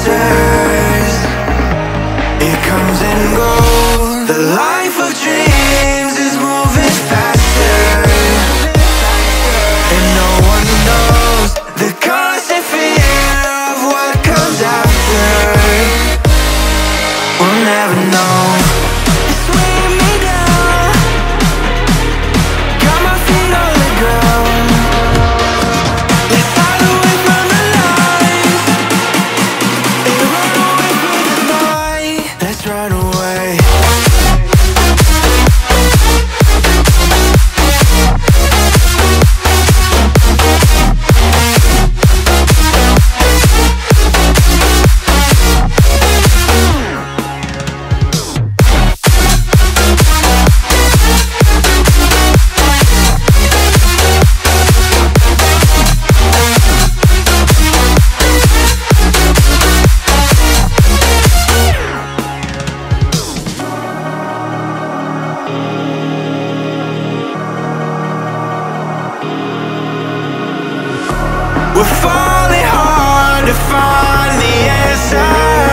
answers. It comes and goes. The life of dreams is moving faster, and no one knows the constant fear of what comes after. We'll never know. It's weighing me down, got my feet on the ground. Let's hide away from the lies and run away from the night. Let's run away. We're falling hard to find the answer.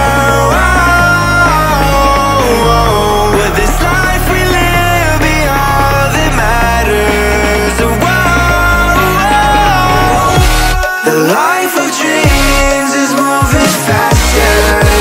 Will this life we live be all that matters? The life of dreams is moving faster,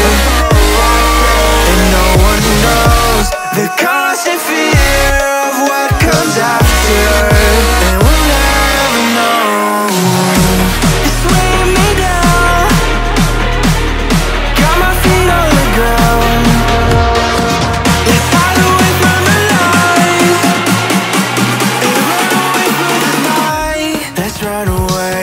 and no one knows the constant fear of what comes after. And we'll never know. It's weighing me down, got my feet on the ground. Let's hide away from the lies and run away from the night. Let's run away.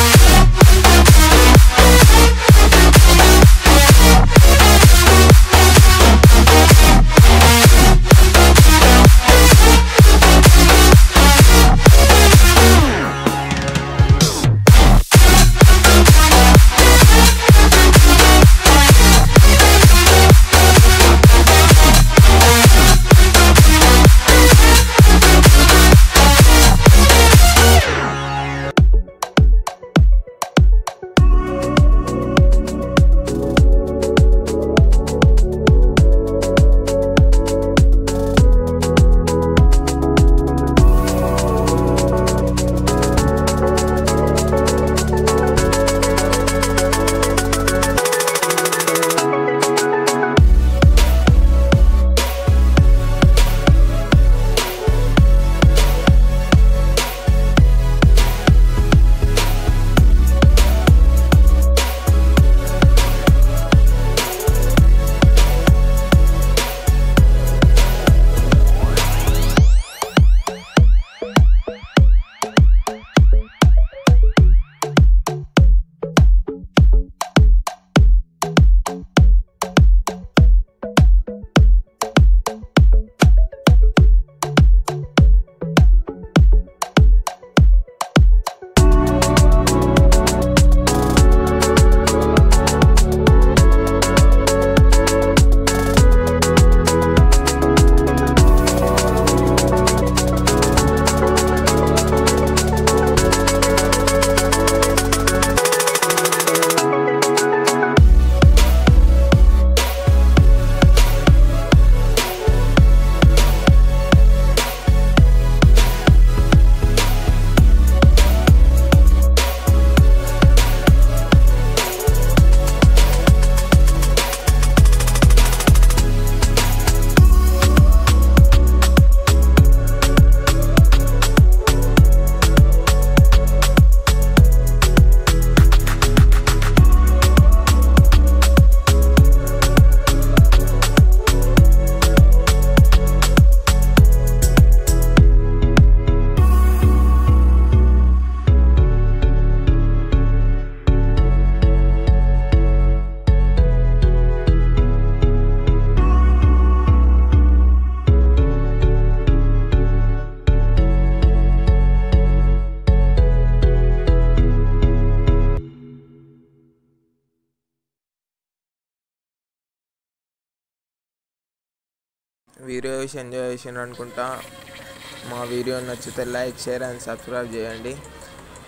Video enjoy చేసినారు అనుకుంటా. మా వీడియో నచ్చితే like, share and subscribe చేయండి.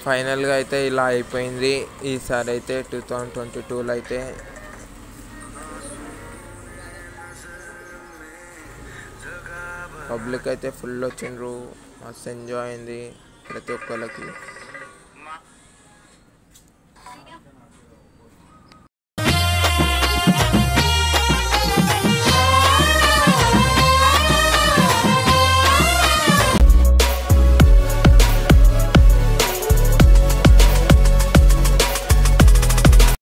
ఫైనల్గా అయితే ఇలా అయిపోయింది. ఈసారి అయితే 2022లో అయితే పబ్లిక్ అయితే ఫుల్ వచ్చిండ్రు, మస్తు ఎంజాయ్ అయింది ప్రతి ఒక్కరికి.